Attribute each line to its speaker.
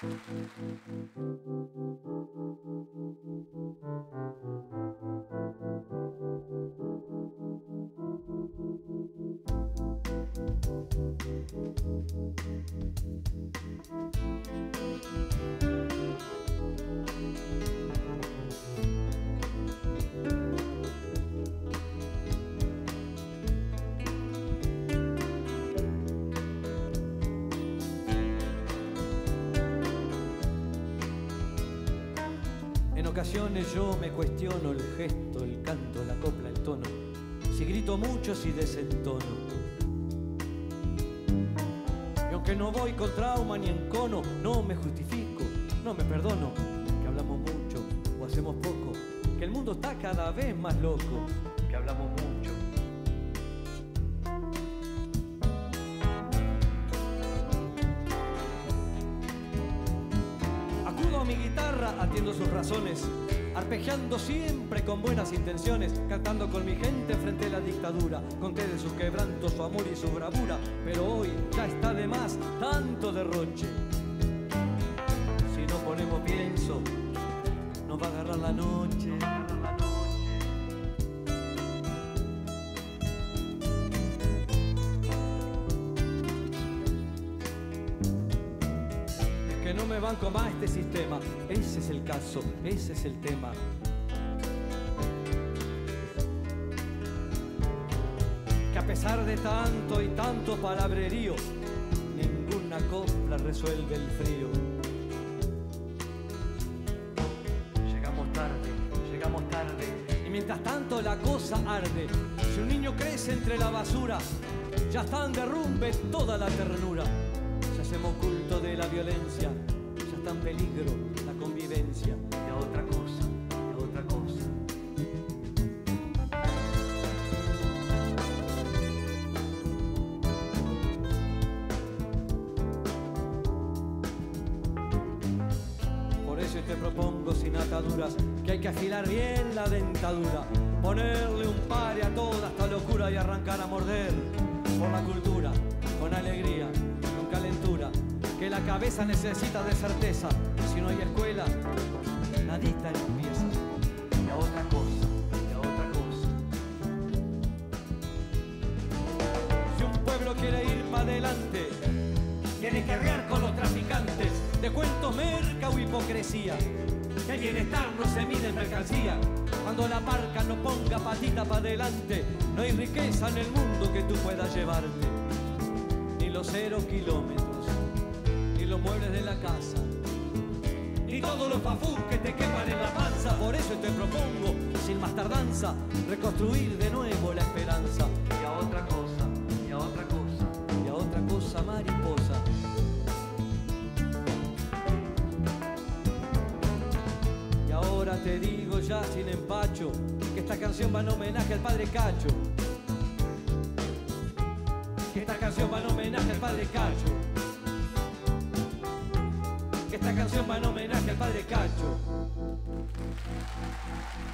Speaker 1: En ocasiones yo me cuestiono el gesto, el canto, la copla, el tono. Si grito mucho, si desentono. Y aunque no voy con trauma ni encono, no me justifico, no me perdono. Que hablamos mucho o hacemos poco, que el mundo está cada vez más loco. Que hablamos mucho. Acudo a mi guitarra, atiendo sus razones, arpegiando siempre con buenas intenciones, cantando con mi gente frente a la dictadura. Conté de sus quebrantos, su amor y su bravura, pero hoy ya está de más tanto derroche. Si no ponemos pienso, nos va a agarrar la noche. Que no me banco más este sistema, ese es el caso, ese es el tema. Que a pesar de tanto y tanto palabrerío, ninguna copla resuelve el frío. Llegamos tarde, y mientras tanto la cosa arde. Si un niño crece entre la basura, ya está en derrumbe toda la ternura. Si hacemos culto de la violencia, ya está en peligro la convivencia. Y a otra cosa, y a otra cosa. Por eso te propongo sin ataduras que hay que afilar bien la dentadura, ponerle un pare a toda esta locura y arrancar a morder por la cultura, con alegría, con calentura, que la cabeza necesita de certeza. Si no hay escuela, nadita empieza. Y a otra cosa, y a otra cosa. Si un pueblo quiere ir para adelante, tiene que arrear con los traficantes de cuentos, merca o hipocresía. Que el bienestar no se mide en mercancía. Cuando la parca no ponga patita para adelante, no hay riqueza en el mundo que tú puedas llevarte. Ni los 0 kilómetros, ni los muebles de la casa, ni todos los fafús que te quepan en la panza. Por eso te propongo, sin más tardanza, reconstruir de nuevo la esperanza. Y a otra cosa, y a otra cosa, y a otra cosa, mariposa. Y ahora te digo ya sin empacho, que esta canción va en homenaje al padre Cacho. Que esta canción va en homenaje al padre Cacho. Que esta canción va en homenaje al padre Cacho.